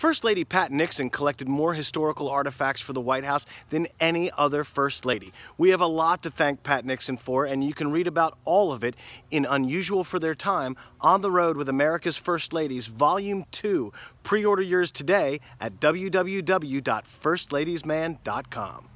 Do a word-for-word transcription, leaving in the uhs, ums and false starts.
First Lady Pat Nixon collected more historical artifacts for the White House than any other First Lady. We have a lot to thank Pat Nixon for, and you can read about all of it in Unusual for Their Time, On the Road with America's First Ladies, Volume two. Pre-order yours today at w w w dot first ladies man dot com.